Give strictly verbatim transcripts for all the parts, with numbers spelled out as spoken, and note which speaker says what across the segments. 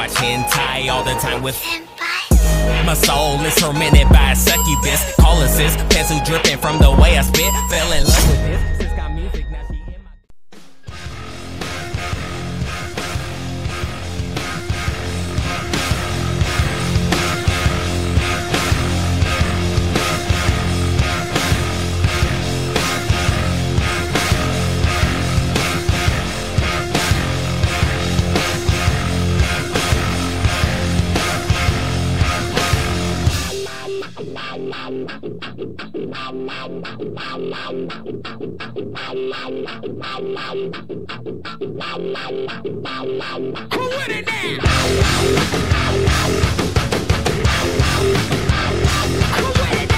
Speaker 1: watch hentai all the time with my soul is tormented by a succubus. Call assist, pencil dripping from the way I spit. Fell in love with this. Sis got music, now she in my Who with it now? Who with it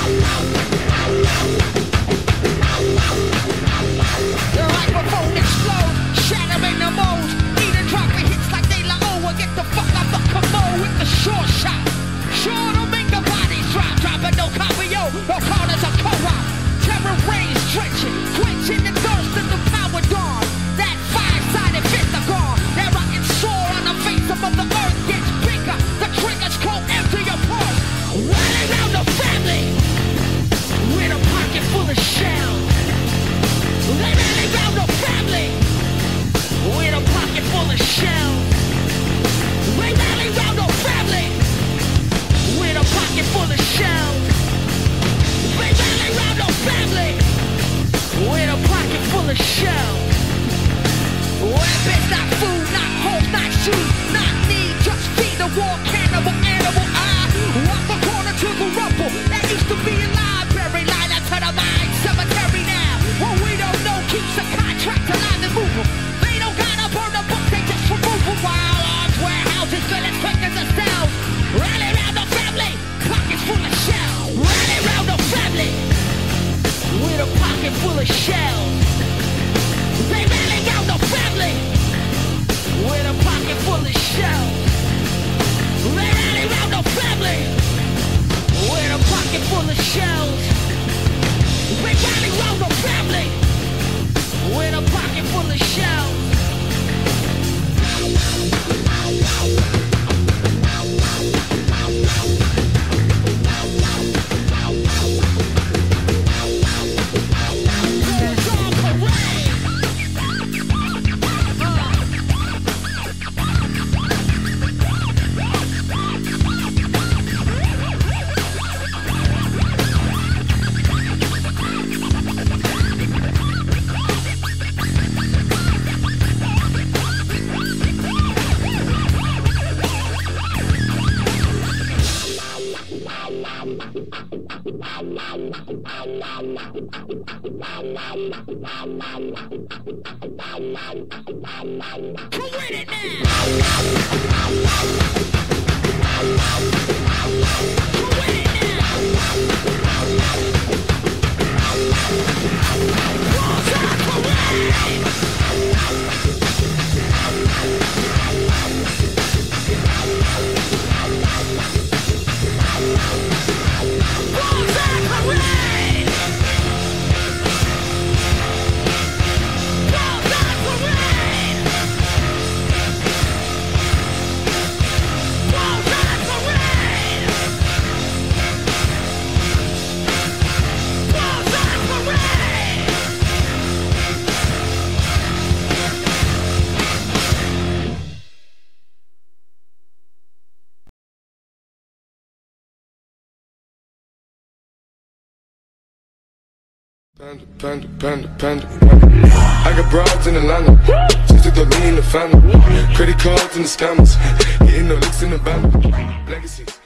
Speaker 1: now? The microphone explodes, shattering the mold. Even dropping hits like De La O. Get the fuck out the commode with the short shot. Sure to make the body drop, dropping no copy, yo. No corners of co-op. Terror rays stretching, quenching the thirst of the power dawn. That five-sided fist are gone. That rocket sore on the face of the earth gets bigger. The triggers go empty your pulse. Running around the family with a pocket full of shells. They running around the family with a pocket full of shells. They running around the family with a pocket full of shells. They running around the family with a pocket full of shells. Weapons, not food, not hope, not shoes, not need, just feed the war cannibal animal. I walk the corner to the rumble that used to be a library, line up to the mine cemetery now. What we don't know keeps the contract alive and moving. They don't gotta burn the book, they just remove them. While arms, warehouses, villains, quickers, and cells. Rally around the family, pockets full of shells. Rally around the family with a pocket full of shells. They rally around the family with a pocket full of shells. They rally around the family with a pocket full of shells. They rally around the family with a pocket full of shells. Who with it now? Who with it now? Walls are parade. Walls are parade. Walls are parade. Walls are parade. Walls are parade.
Speaker 2: Panda, panda, panda, panda. I got broads in Atlanta, just to throw me in the family. Credit cards and the scammers, getting no licks in the band. Legacies.